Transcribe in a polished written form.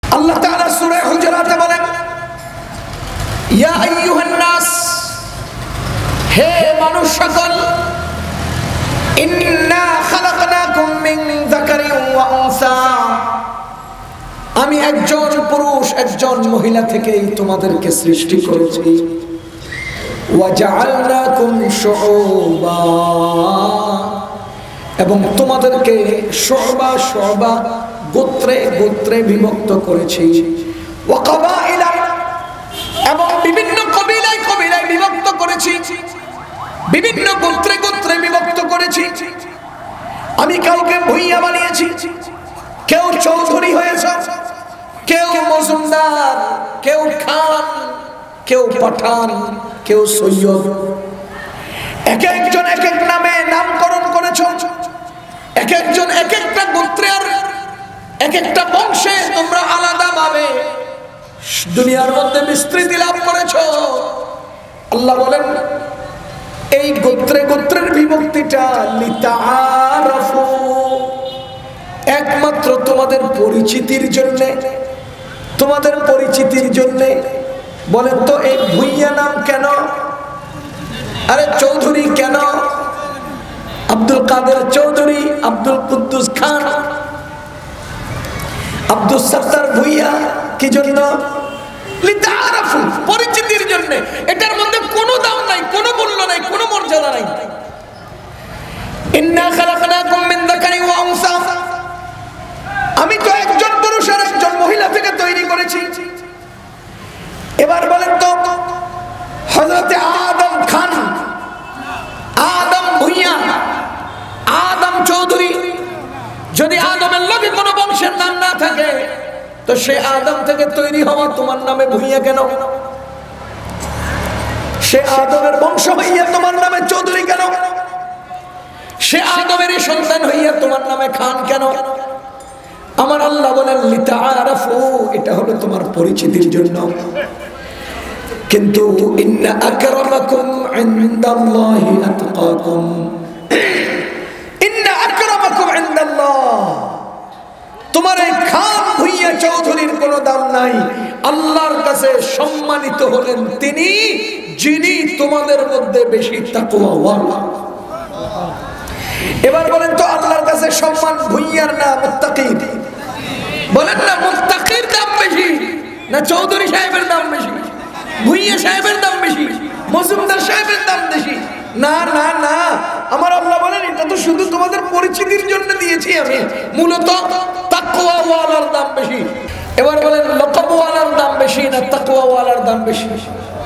আল্লাহ তাআলা সূরা হুজুরাতে বলেন, ইয়া আইয়ুহান নাস, হে মানুষ সকল, ইন্না খালাকনাকুম মিন যাকারিন ওয়া উনসা, আমি একজন পুরুষ একজন মহিলা থেকেই তোমাদেরকে সৃষ্টি করেছি। ওয়া জাআলনাকুম শুউবা, এবং তোমাদেরকে শুবা শুবা গোত্রে গোত্রে বিভক্ত করেছি। ওয়া কাবাইলা, এবং বিভিন্ন কবিলায় কবিলায় বিভক্ত করেছি, বিভিন্ন গোত্রে গোত্রে বিভক্ত করেছি। আমি কাউকে ভূঁইয়া বানিয়েছি, কেউ চৌধুরী হয়েছে, কেউ মজুমদার, কেউ খান, কেউ পাঠান, কেউ সৈয়দ। এক একজন এক এক নামে নামকরণ করেছ, এক একজন এক একটা গোত্রের এক একটা বংশে তোমরা আলাদা ভাবে দুনিয়ার মধ্যে বিস্তৃতি লাভ করেছ। আল্লাহ বলেন, এই গোত্রে গোত্রের বিভক্তিটা লিতাআরাফু, একমাত্র তোমাদের পরিচিতির জন্য, তোমাদের পরিচিতির জন্য। বলেন তো, এই ভূঁইয়া নাম কেন? আরে চৌধুরী কেন? আব্দুল কাদের চৌধুরী, আব্দুল কুদ্দুস খান, আব্দুল সত্তার ভূঁইয়া, কি জন্য? লিতাআরাফু, পরিচিতির জন্য। এটার মধ্যে কোনো দাম নাই, কোনো মূল্য নাই, কোনো মর্যাদা নাই। ইন্না খালাকনাকুম মিন যাকারিন ওয়া উনসা, আমি তো একজন পুরুষ আর একজন মহিলা থেকে তৈরি করেছি। এবার বলেন তো, হযরতে আদম খান, আদম ভূঁইয়া, আদম চৌধুরী, যদি আদমের লগে কোনো বংশের নাম না থাকে, তো সে আদম থেকে তৈরি হওয়া তোমার নামে ভূঁইয়া কেন? সে আদমের বংশ হইয়া তোমার নামে চৌধুরী কেন? সে আদমেরই সন্তান হইয়া তোমার নামে খান কেন? আমার আল্লাহ বলেন লিতাআরাফু, এটা হলো তোমার পরিচিতির জন্য। কিন্তু ইন্না আকরামাকুম ইনদাল্লাহি আতকাকুম, ইন্না আকরামাকুম ইনদাল্লাহ, তোমার এই খান ভূঁইয়া চৌধুরীর কোনো দাম নাই। আল্লাহর কাছে সম্মানিত হলেন তিনি, যিনি তোমাদের মধ্যে বেশি তাকওয়াওয়ালা। এবার বলেন তো, আল্লাহর কাছে সম্মান ভূঁইয়ার না মুত্তাকির? বলেন না, মুত্তাকির দাম বেশি না চৌধুরী সাহেবের দাম বেশি? ভূঁইয়া সাহেবের দাম বেশি, মজুমদার সাহেবের দাম বেশি? না না না, আমার আল্লাহ বলেন, এটা তো শুধু তোমাদের পরিচিতির জন্য দিয়েছি আমি, মূলত তাকওয়াওয়ালার দাম বেশি। এবার বলেন, লকবওয়ালার দাম বেশি না তাকওয়াওয়ালার দাম বেশি?